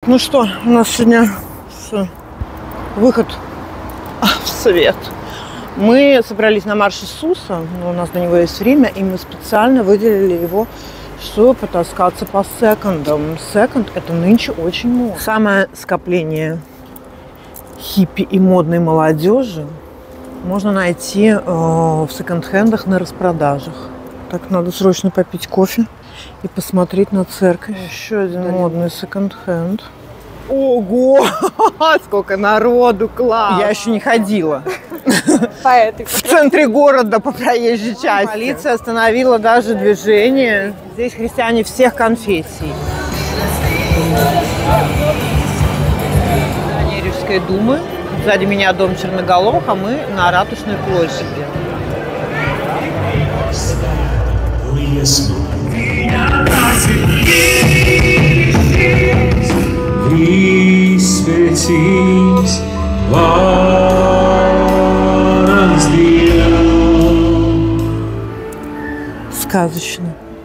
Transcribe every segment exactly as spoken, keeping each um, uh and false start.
Так, ну что, у нас сегодня выход в свет. Мы собрались на марш Иисуса, но у нас на него есть время, и мы специально выделили его, чтобы потаскаться по секондам. Секонд – это нынче очень модно. Самое скопление хиппи и модной молодежи можно найти э, в секонд-хендах на распродажах. Так, надо срочно попить кофе и посмотреть на церковь. Еще один модный секонд-хенд. Ого! Сколько народу! Класс! Я еще не ходила. В центре города по проезжей части. Полиция остановила даже движение. Здесь христиане всех конфессий. Здание Рижской думы. Сзади меня дом Черноголовых, а мы на Ратушной площади. Сказочно.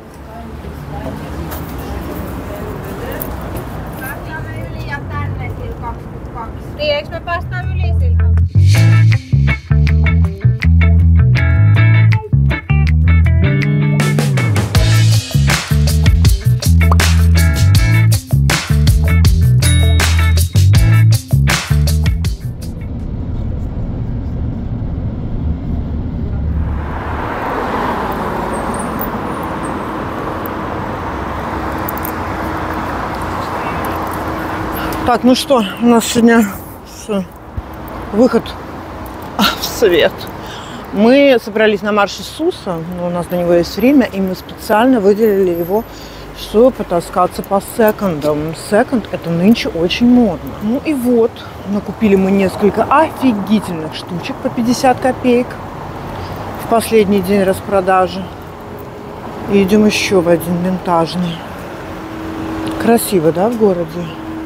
Так, ну что, у нас сегодня выход в свет. Мы собрались на марш Иисуса, но у нас на него есть время, и мы специально выделили его, чтобы потаскаться по секондам. Секонд – это нынче очень модно. Ну и вот, накупили мы несколько офигительных штучек по пятьдесят копеек в последний день распродажи. И идем еще в один винтажный. Красиво, да, в городе?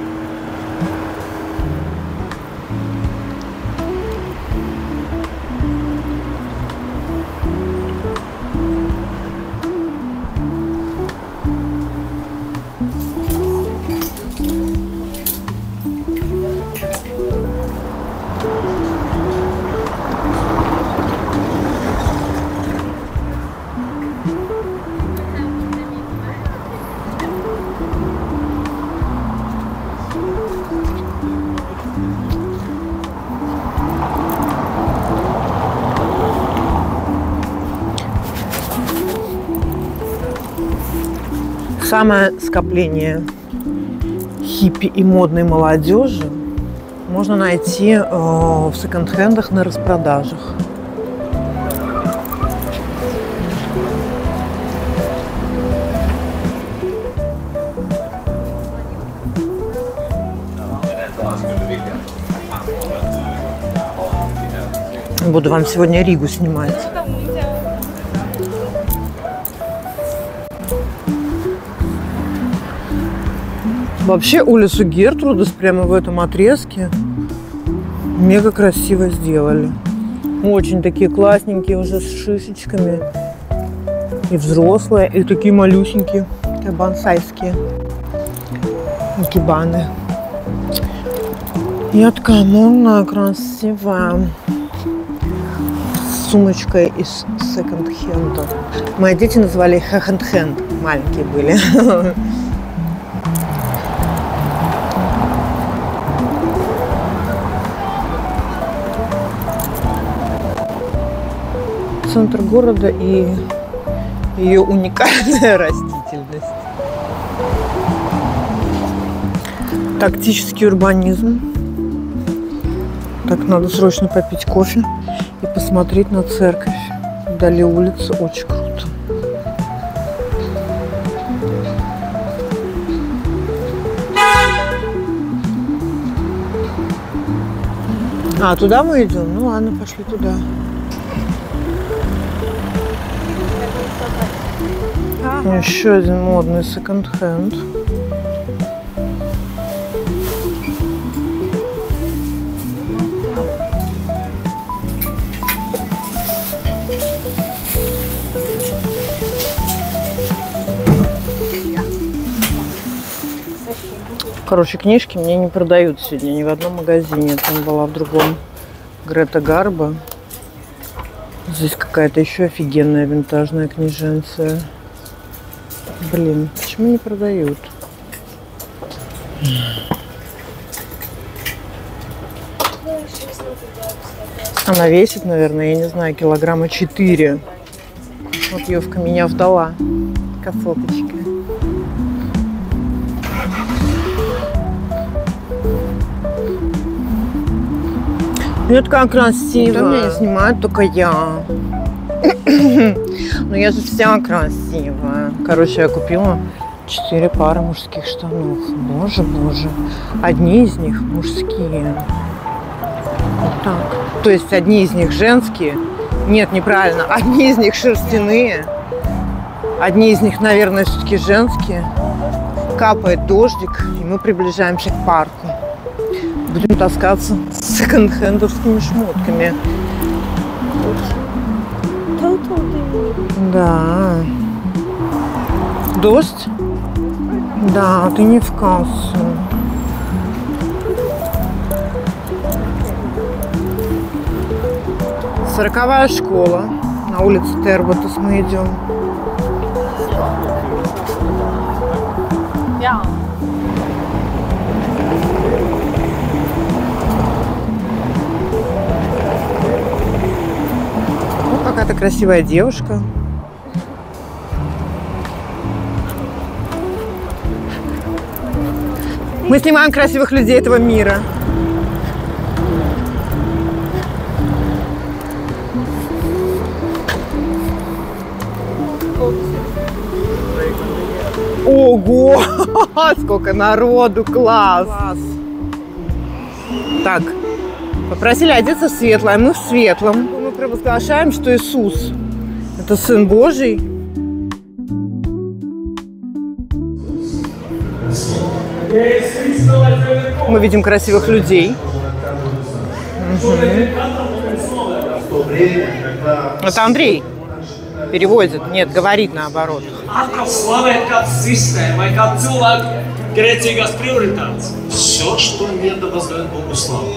Самое скопление хиппи и модной молодежи можно найти э, в секонд-хендах на распродажах. Буду вам сегодня Ригу снимать. Вообще улицу Гертрудес прямо в этом отрезке мега красиво сделали. Очень такие классненькие уже с шишечками. И взрослые, и такие малюсенькие, такие бонсайские икебаны. Я такая модная, красивая. С сумочкой из секонд-хенда. Мои дети называли их хенд-хенд. Маленькие были. Центр города и ее уникальная растительность. Тактический урбанизм. Так, надо срочно попить кофе и посмотреть на церковь. Вдали улицы, очень круто. А, туда мы идем? Ну ладно, пошли туда. Еще один модный секонд-хенд. Короче, книжки мне не продают сегодня ни в одном магазине. Там была в другом Грета Гарбо. Здесь какая-то еще офигенная винтажная книженция. Блин, почему не продают? Она весит, наверное, я не знаю, килограмма четыре. Вот Евка меня вдала. Красоточка. Ну, такая красивая. Меня не снимают только я. Но я же вся красивая. Короче, я купила четыре пары мужских штанов. Боже, боже. Одни из них мужские. Вот так. То есть одни из них женские. Нет, неправильно. Одни из них шерстяные. Одни из них, наверное, все-таки женские. Капает дождик, и мы приближаемся к парку. Будем таскаться с секонд-хендовскими шмотками. Да. Дождь? Да, ты не в кассу. Сороковая школа. На улице Терботус мы идем. Ja. Вот какая-то красивая девушка. Мы снимаем красивых людей этого мира. Ого! Сколько народу! Класс! Класс! Так, попросили одеться в светлое, а мы в светлом. Мы провозглашаем, что Иисус – это Сын Божий. Мы видим красивых людей. Угу. Это Андрей переводит. Нет, говорит наоборот. Все, что не воздает Богу славу.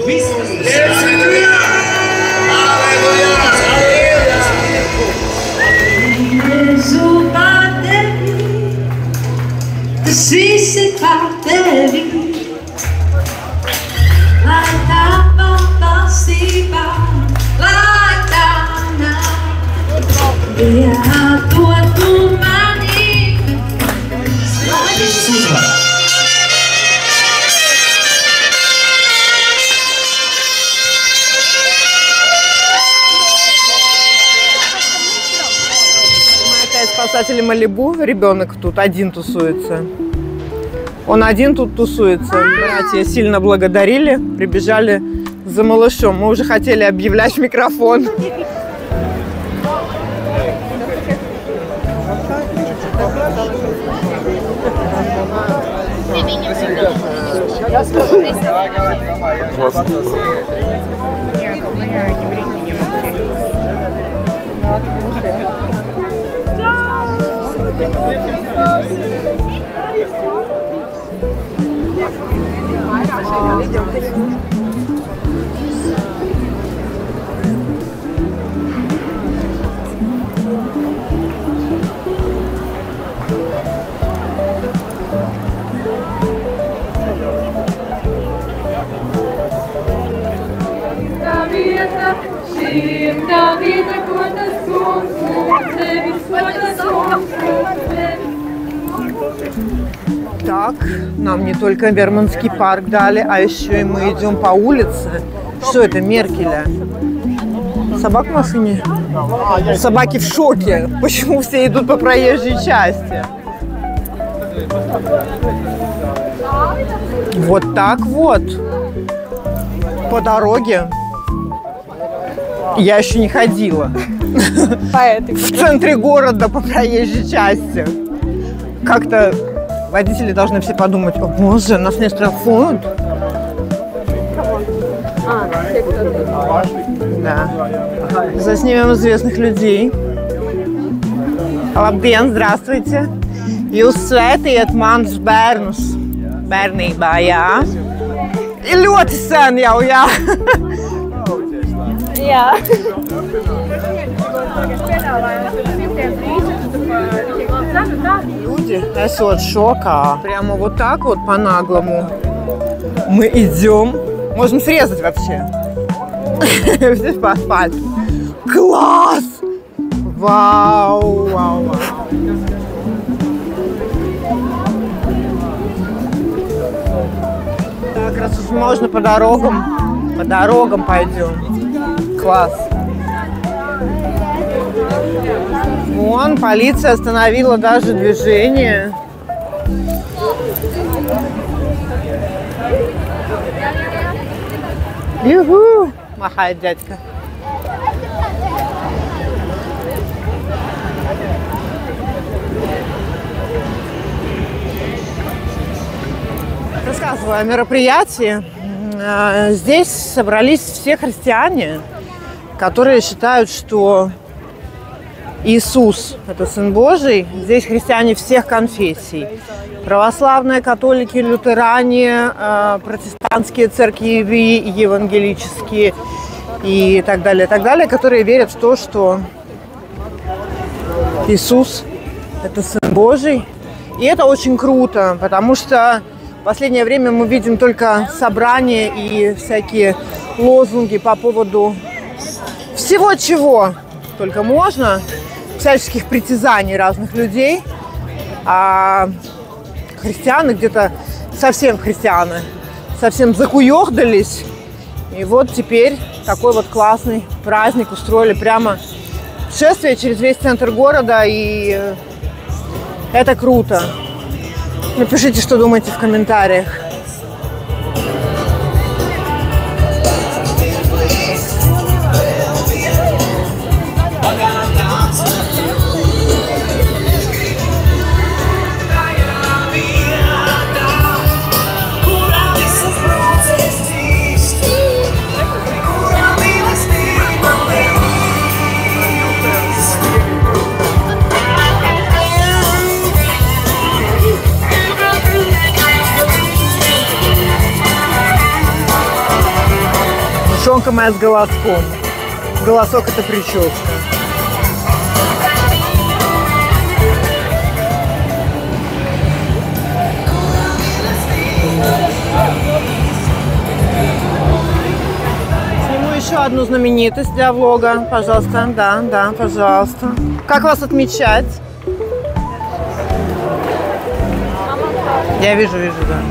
Спасатели Малибу. Ребенок тут один тусуется. Он один тут тусуется. Братья сильно благодарили, прибежали за малышом. Мы уже хотели объявлять в микрофон. Так, нам не только Вермонтский парк дали, а еще и мы идем по улице. Что это, Меркеля? Собак в машине? Собаки в шоке. Почему все идут по проезжей части? Вот так вот. По дороге. Я еще не ходила. В центре города по проезжей части. Как-то водители должны все подумать: о боже, нас не штрафуют. Да. Заснимем известных людей. Labdien, здравствуйте. Jūs svētījat manus bērnus. Bērnībā, jā. Ir ļoti sen jau, jā. Jā. Люди esot шока. Прямо вот так вот по-наглому мы идем. Можем срезать вообще. Здесь по асфальту. Класс! Вау, вау, вау. Так, раз уж можно по дорогам, по дорогам пойдем. Класс. Вон, полиция остановила даже движение. Юху! Махает дядька. Рассказываю о мероприятии. Здесь собрались все христиане, которые считают, что Иисус – это Сын Божий. Здесь христиане всех конфессий. Православные, католики, лютеране, протестантские церкви, евангелические и так далее, так далее, которые верят в то, что Иисус – это Сын Божий. И это очень круто, потому что в последнее время мы видим только собрания и всякие лозунги по поводу всего, чего только можно, всяческих притязаний разных людей. А христианы где-то, совсем христианы, совсем закуёхдались. И вот теперь такой вот классный праздник устроили прямо шествие через весь центр города. И это круто. Напишите, что думаете в комментариях. Мышонка моя с голоском. Голосок – это прическа. Сниму еще одну знаменитость для влога. Пожалуйста, да, да, пожалуйста. Как вас отмечать? Я вижу, вижу, да.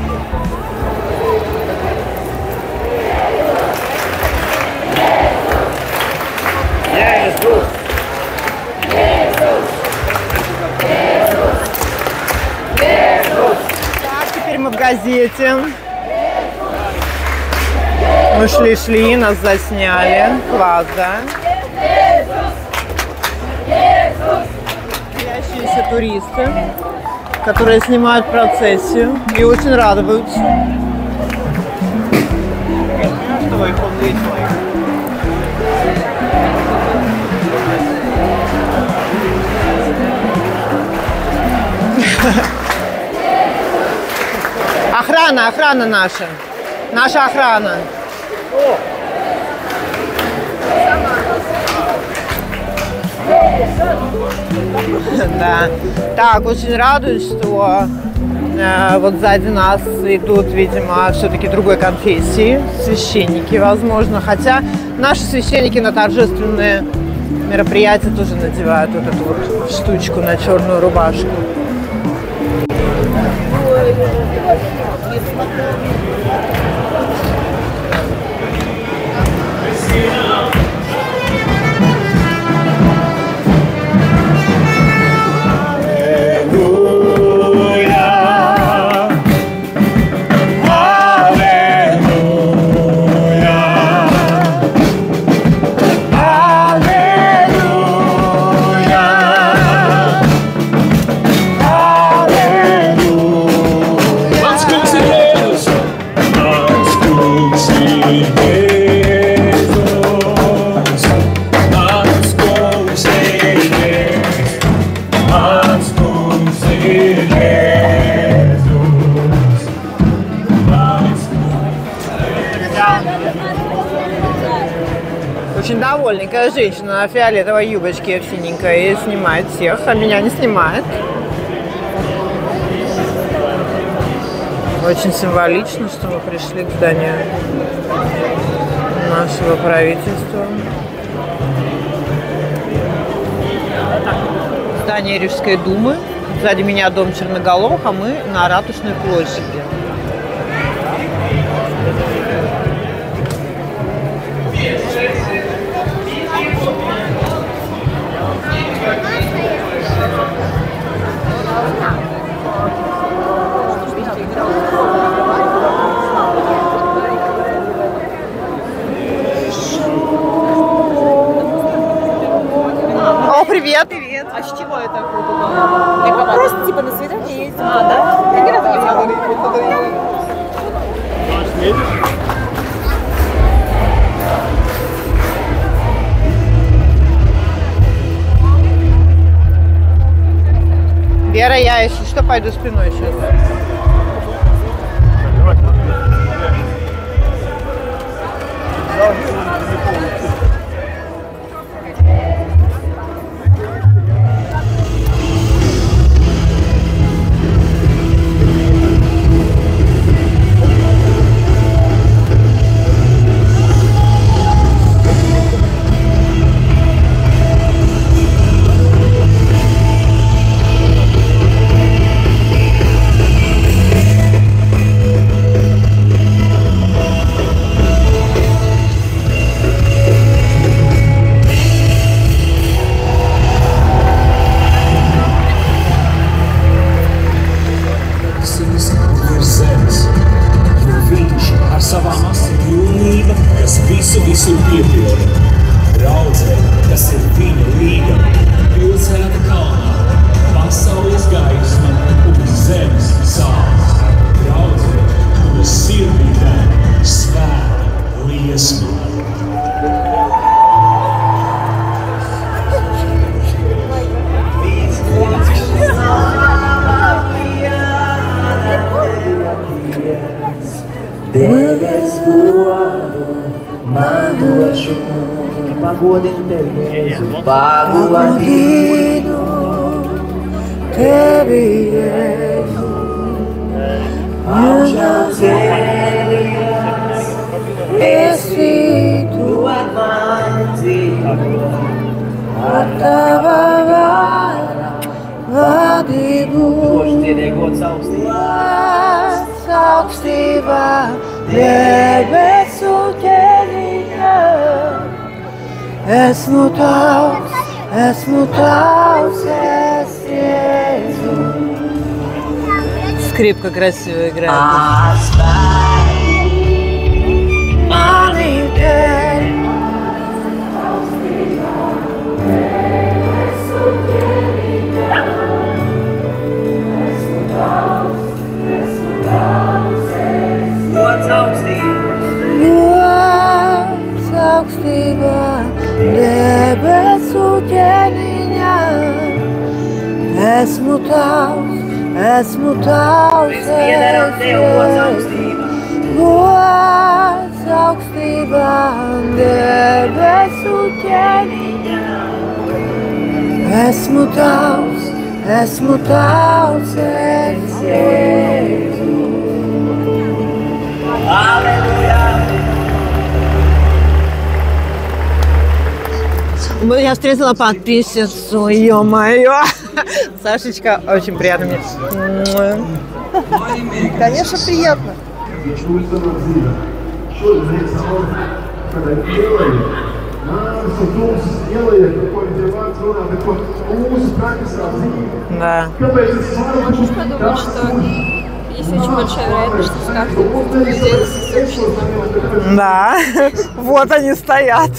Так, теперь мы в газете. Мы шли-шли, нас засняли. Класс, да? Трудящиеся туристы, которые снимают процессию и очень радуются. Охрана, охрана наша. Наша охрана. Да. Так, очень радует, что э, вот сзади нас идут, видимо, все-таки другой конфессии, священники, возможно. Хотя наши священники на торжественные мероприятия тоже надевают вот эту вот штучку на черную рубашку. Очень довольненькая женщина на фиолетовой юбочке синенькой и снимает всех, а меня не снимает. Очень символично, что мы пришли к зданию нашего правительства. Здание Рижской думы. Сзади меня дом Черноголовых, а мы на Ратушной площади. О, привет! Привет! А с чего это? Просто типа на свидание ездим. А, да? Я ни разу не видела. Вера, я, если что, пойду спиной сейчас. Visu, visu piepilda. Draudzē, kas ir viņa līga. Pilsēta kalnā, pasaules gaisma un zemes sāls. Draudzē, kura sirdī dēļ svēta liesma. Debes voado, mando a chuva, pagodinho beleza, pagodinho, beleza, aljazeirias, esse tua amante, atavara, vadigu, augstībā, debesu ķēniņā. Esmu tavs, esmu tavs, es Jēzu. Скрипка красиво играет. Mani dēļ. Gods augstībā, debesu ķēniņā. Esmu tavs, esmu tavs, es Jēzu. Gods augstībā, debesu ķēniņā. Esmu tavs, esmu tavs, es Jēzu. Я встретила подписчицу, ё-моё. Сашечка, очень приятно мне. Конечно, приятно. Да. Можешь подумать, что есть очень большая вероятность, что с картой будет людей очень много. Да. Вот они стоят.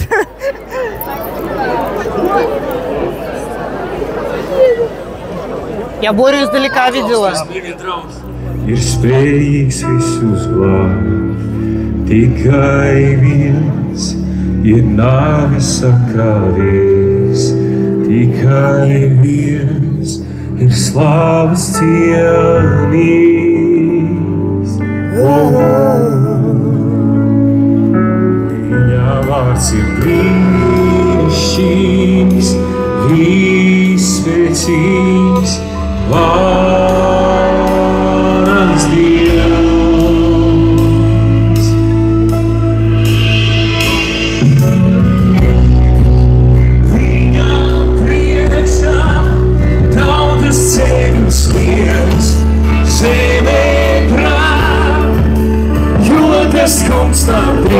Я Борю издалека видела. Ir spējīgs visus glābt, tikai viens ir nāves sakāvies, tikai viens ir slāvas cienīgs. Viņa vārds ir brīnums.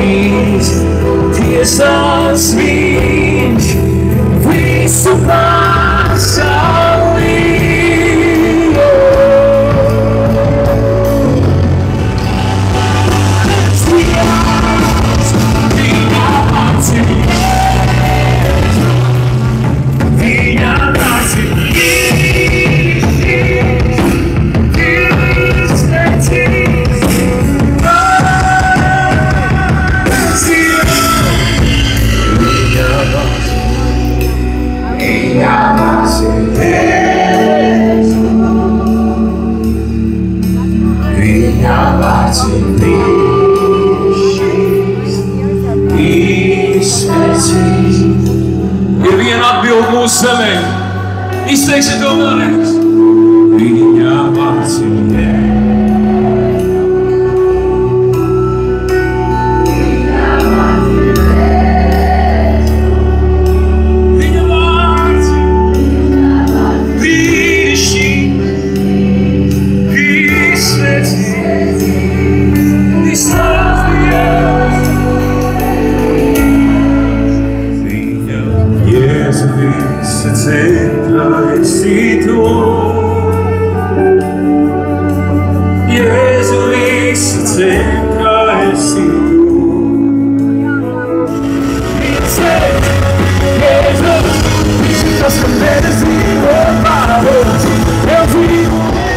līdz tiesās viņš visu pasaulī. Ir viena atbilde mūsu zemē. Izteiksi to vēlreiz. Viņa vārds ir jē. Viņa vārds ir brīnišķīgs, izsveicīgs, izstāstījies. Jēzu visa centrā esi tu. Jēzu visa centrā esi tu. Jēzu, tas, ka nevis dzīvo pāros, jau dzīvo.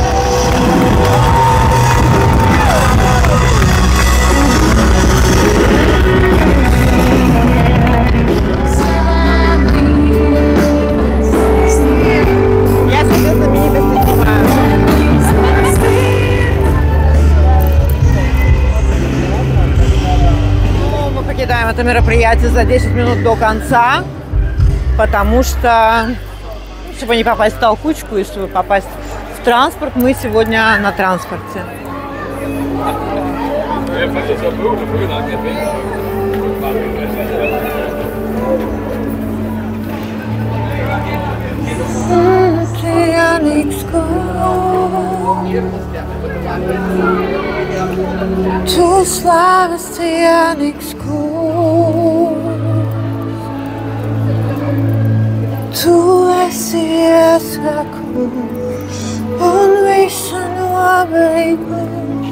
Это мероприятие за десять минут до конца, потому что, чтобы не попасть в толкучку и чтобы попасть в транспорт, мы сегодня на транспорте. Tu slaves cienīgs kungs, tu esi iesākums un visa nobeigums.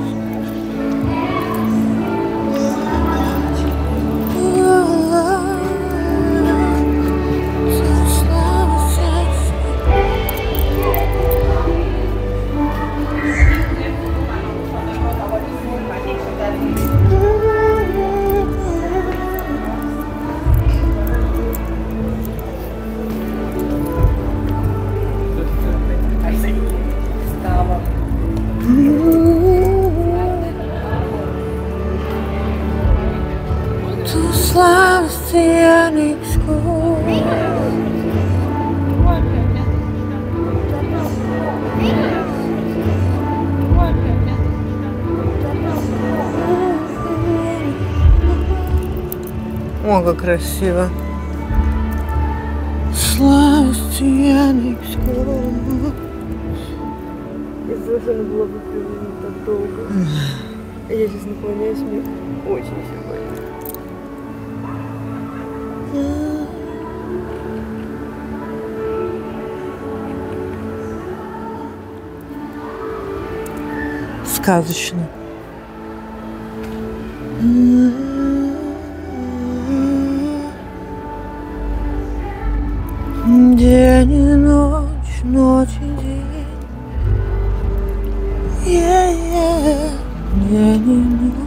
Tu slaves cienīgs kungs. О, как красиво. Slaves cienīgs kungs. Я совершенно была бы приведена так долго. Я сейчас наклоняюсь, мне очень все больно. Сказочно. День и ночь, ночь и день. Yeah, день и ночь.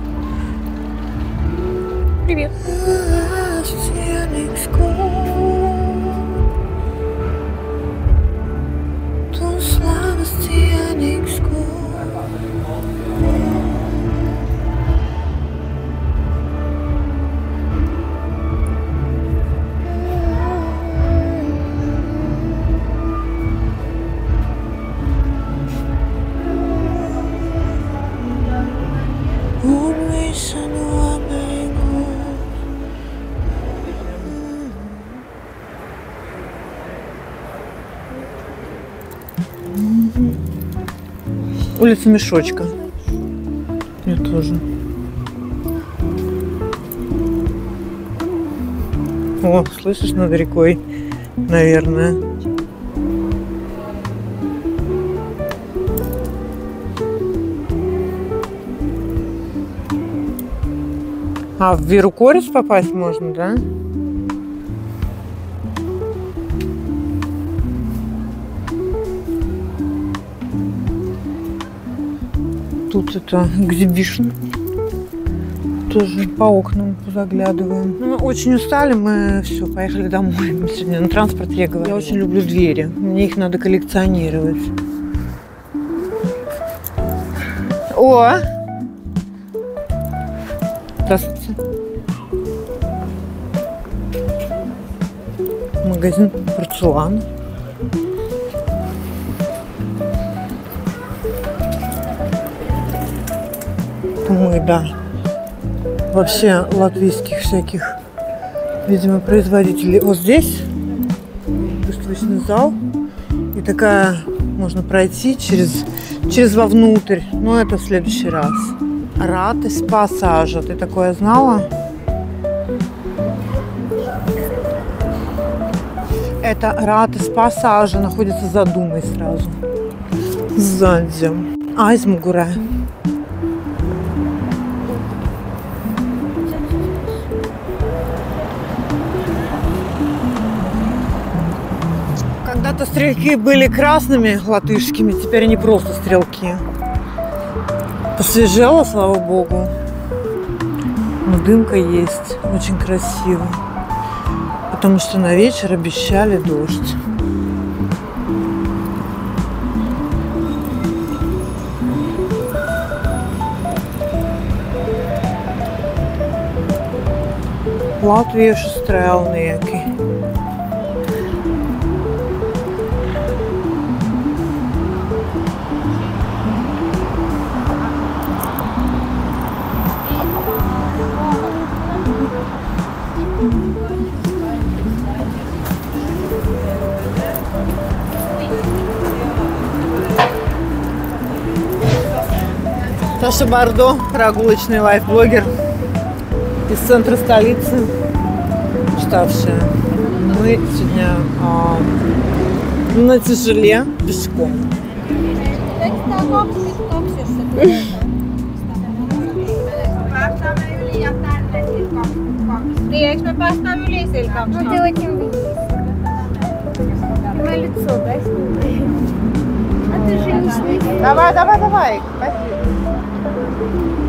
Привет. Cienīgs kungs, tu slaves cienīgs kungs. Un visa nobeigums. Улица Мешочка. Я тоже. О, слышишь, над рекой, наверное. А в Вирукорец попасть можно, да? Тут это экзибишн. Тоже по окнам заглядываем. Ну, мы очень устали, мы все, поехали домой. Мы сегодня на транспорт ехали. Я очень люблю двери. Мне их надо коллекционировать. О! Здравствуйте. Магазин порцелана. Мы, да. Вообще латвийских всяких, видимо, производителей. Вот здесь выставочный зал. И такая можно пройти через, через вовнутрь. Но это в следующий раз. Ратис пассажа. Ты такое знала? Это Ратис пассажа. Находится за Думой сразу. Сзади. Айзмугуре. Когда-то стрелки были красными, латышскими, теперь они просто стрелки. Посвежело, слава богу. Но дымка есть, очень красиво. Потому что на вечер обещали дождь. Latviešu strēlnieki. Саша Бардо, прогулочный лайфблогер из центра столицы, уставшая. Мы сегодня а, на тяжеле пешком. Eikö me päästään yli siltä? Ну ты очень близко. Мое лицо, да, снимай? А ты же не снимаешь. Давай, давай, давай. Пошли.